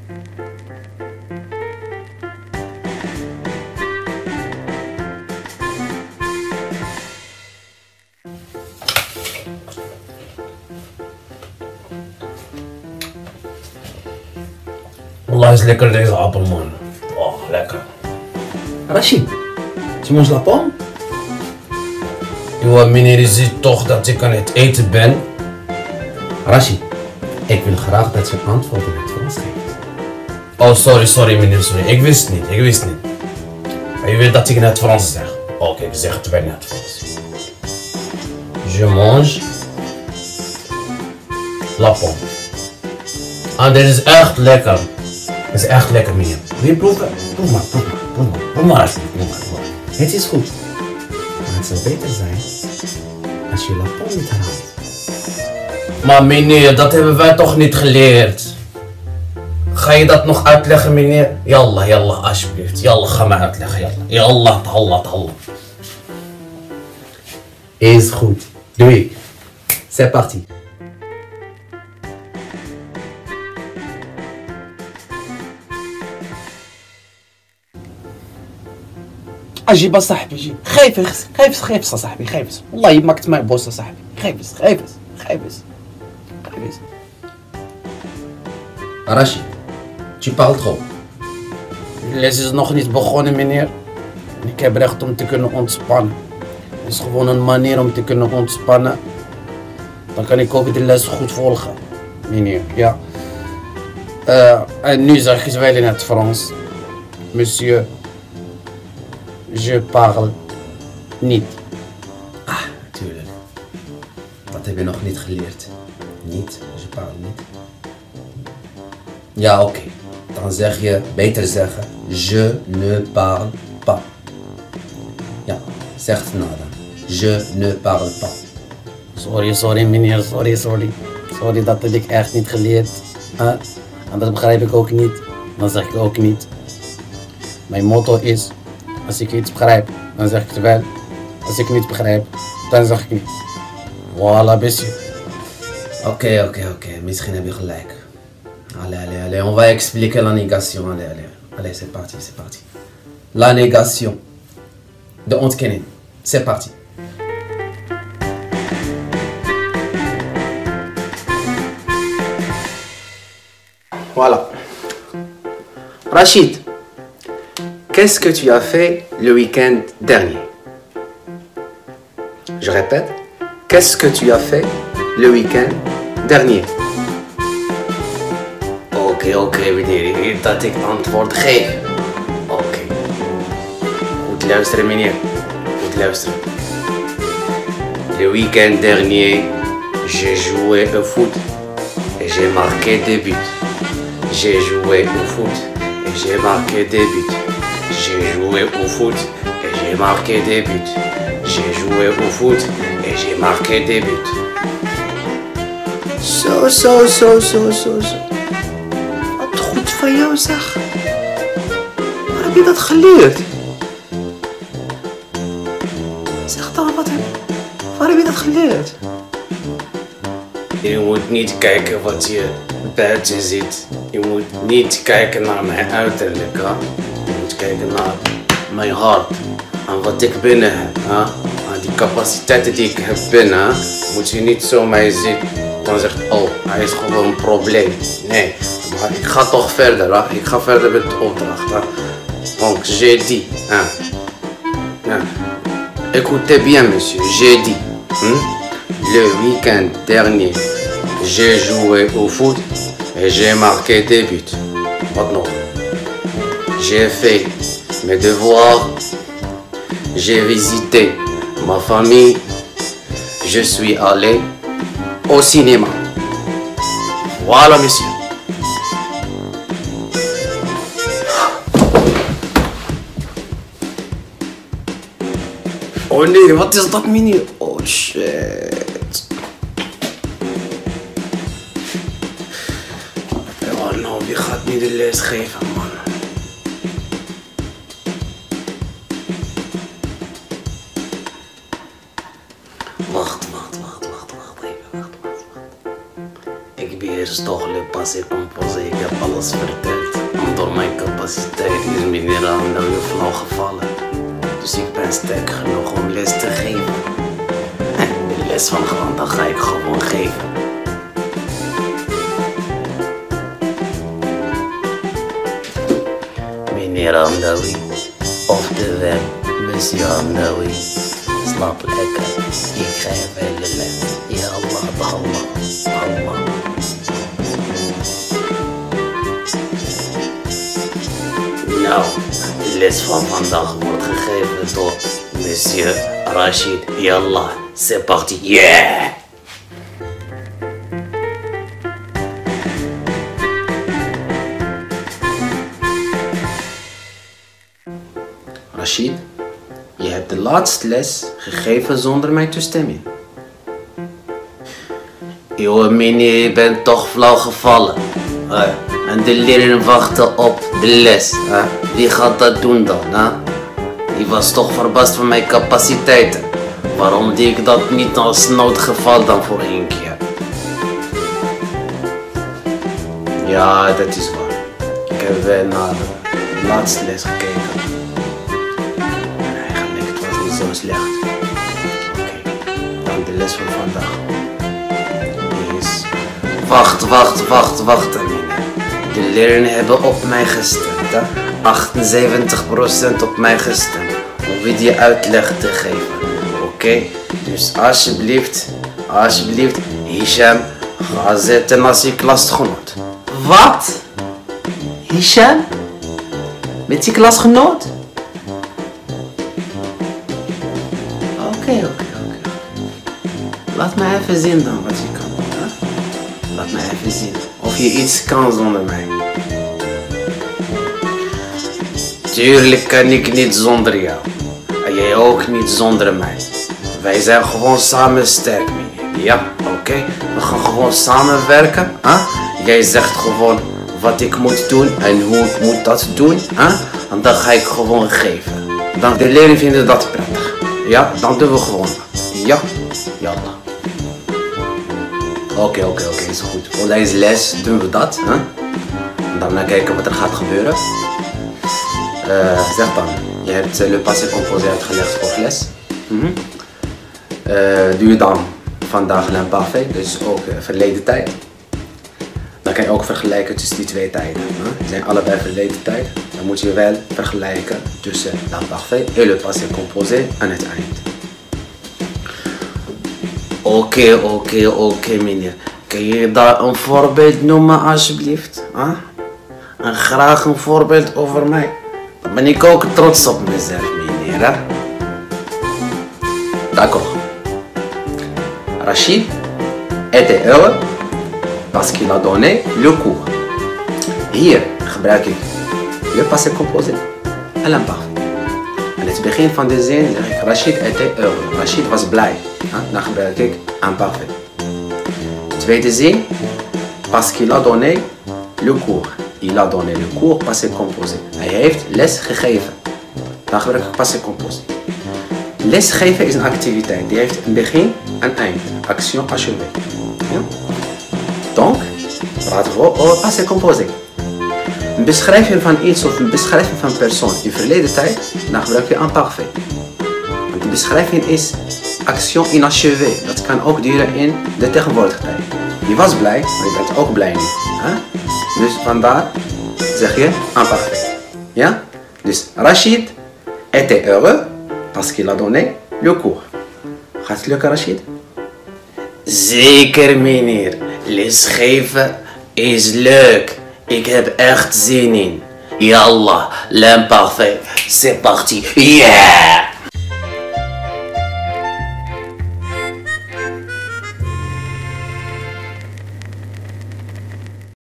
Wallah is lekker deze appel, man. Oh, lekker. Rachid, tu manges la pomme? Yo, meneer, je ziet toch dat ik aan het eten ben? Rachid, ik wil graag dat je antwoord in het Frans geeft. Oh, sorry meneer, sorry. Ik wist niet. Maar je weet dat ik in het Frans zeg. Oké, ik zeg het wel in het Frans. Je mange la pomme. Ah, dit is echt lekker. Het is echt lekker, meneer. Wil je proeven? Proef maar alsjeblieft. Het is goed. Maar het zou beter zijn als je la pomme niet haalt. Maar meneer, dat hebben wij toch niet geleerd? Ga je dat nog uitleggen, meneer? Yallah, alsjeblieft. Yallah, ga me uitleggen. Yallah, Allah. Is goed. Doe ik. C'est parti. اجيب صاحبي جيب خايف صاحبي خايف والله ما كنت معي بوس صاحبي خايف Rachid, tu parles trop. Les is nog niet begonnen, meneer. Ik heb recht om te kunnen ontspannen. Het is gewoon een manier om te kunnen ontspannen. Dan kan ik ook de les goed volgen, meneer. Ja. En nu zeg ik wel in het Frans. Monsieur, je parle niet. Ah, tuurlijk. Dat heb je nog niet geleerd. Niet, je parle niet. Ja, oké. Dan zeg je, beter zeggen, je ne parle pas. Ja, zeg het nou dan. Je ne parle pas. Sorry meneer, sorry, dat heb ik echt niet geleerd. En dat begrijp ik ook niet. Dan zeg ik ook niet. Mijn motto is, als ik iets begrijp, dan zeg ik het wel. Als ik niet begrijp, dan zeg ik niet. Voilà, monsieur. Oké. Misschien heb je gelijk. Allez, on va expliquer la négation. Allez, c'est parti. La négation. De ontkenning. C'est parti. Voilà. Rachid, qu'est-ce que tu as fait le week-end dernier? Je répète, qu'est-ce que tu as fait le week-end dernier? Oké, meneer, dat ik antwoord geef. Oké. Goed luisteren, meneer. Le week-end dernier, j'ai joué au foot et j'ai marqué des buts. J'ai joué au foot et j'ai marqué des buts. J'ai joué au foot et j'ai marqué des buts. J'ai joué au foot et j'ai marqué des buts. Zo. Wat goed van jou, zeg. Waar heb je dat geleerd? Zeg dan, waar heb je dat geleerd? Je moet niet kijken wat je buiten ziet. Je moet niet kijken naar mijn uiterlijk. Hè? Je moet kijken naar mijn hart. En wat ik binnen heb. Hè? En die capaciteiten die ik heb binnen. Moet je niet zo mij zien. Dan zegt, oh, hij is gewoon een probleem. Nee, maar ik ga toch verder. Hè? Ik ga verder met de opdracht. Hè? Donc, j'ai dit. Hein? Hein? Écoutez bien, monsieur. J'ai dit. Le week-end dernier, j'ai joué au foot et j'ai marqué des buts. Wat nog? J'ai fait mes devoirs, j'ai visité ma famille, je suis allé au cinéma. Voilà, monsieur. Oh nee, wat is dat, meneer? Oh shit. Oh nou, wie gaat nu de les geven, man? Wacht even. Ik beheers toch le passé composé, ik heb alles verteld. door mijn capaciteit is meneer Hamdawi flauw gevallen. Dus ik ben sterk genoeg om les te geven. En de les van vandaag ga ik gewoon geven. Meneer Hamdawi, oftewel monsieur Hamdawi, slaap lekker. Ik ga even de les. Ja Allah, Allah, Allah. Nou, de les van vandaag wordt gegeven door monsieur Rachid. Yallah, c'est parti. Yeah! Rachid, je hebt de laatste les gegeven zonder mijn toestemming. Yo, meneer, je bent toch flauw gevallen. En de leerlingen wachten op de les. Wie gaat dat doen dan? Die was toch verbaasd van mijn capaciteiten. Waarom deed ik dat niet als noodgeval dan voor 1 keer? Ja, dat is waar. Ik heb naar de laatste les gekeken. En eigenlijk het was niet zo slecht. Oké, dan de les van vandaag. Die is... Wacht. De leerlingen hebben op mij gestemd. 78% op mij gestemd. Om weer die uitleg te geven. Oké? Dus alsjeblieft, Hisham, ga zitten als je klasgenoot. Wat? Hisham? Met die klasgenoot? Oké. Laat mij even zien dan wat je kan doen. Laat mij even zien of je iets kan zonder mij. Tuurlijk kan ik niet zonder jou. En jij ook niet zonder mij. Wij zijn gewoon samen sterk, meneer. Ja, oké. We gaan gewoon samenwerken. Jij zegt gewoon wat ik moet doen en hoe ik moet dat doen. En dan ga ik gewoon geven. Dan de leerlingen vinden dat prettig. Ja, dan doen we gewoon dat. Ja, yallah. Oké, is goed. Voor deze les doen we dat. Dan gaan kijken wat er gaat gebeuren. Zeg dan, je hebt le passé composé uitgelegd voor les. Doe je dan vandaag l'imparfait, dus ook verleden tijd. Dan kan je ook vergelijken tussen die 2 tijden. Die zijn allebei verleden tijd. Dan moet je wel vergelijken tussen l'imparfait en le passé composé aan het eind. Oké, meneer. Kun je daar een voorbeeld noemen alsjeblieft? En graag een voorbeeld over mij. Dan ben ik ook trots op mezelf, meneer. D'accord. Rachid était heureux parce qu'il a donné le cours. Hier gebruik ik le passé composé en l'imparfait. Aan het begin van de zin zeg ik Rachid était heureux. Rachid was blij. Dan gebruik ik imparfait. Tweede zin, parce qu'il a donné le cours. Il a donné le cours, passé composé. Hij heeft les gegeven. Dan gebruik ik passé composé. Les geven is een activiteit. Die heeft een begin en eind. Action achevée. Ja? Donc, praten we over passé composé. Een beschrijving van iets of een beschrijving van een persoon in verleden tijd, dan gebruik je imparfait. Want de beschrijving is action inachevée. Dat kan ook duren in de tegenwoordige tijd. Je was blij, maar je bent ook blij nu. Dus vandaar zeg je imparfait. Ja? Dus Rachid était heureux parce qu'il a donné le cours. Gaat het lukken, Rachid? Zeker, meneer. Lesgeven is leuk. Ik heb echt zin in. Yallah, l'imparfait. C'est parti. Yeah!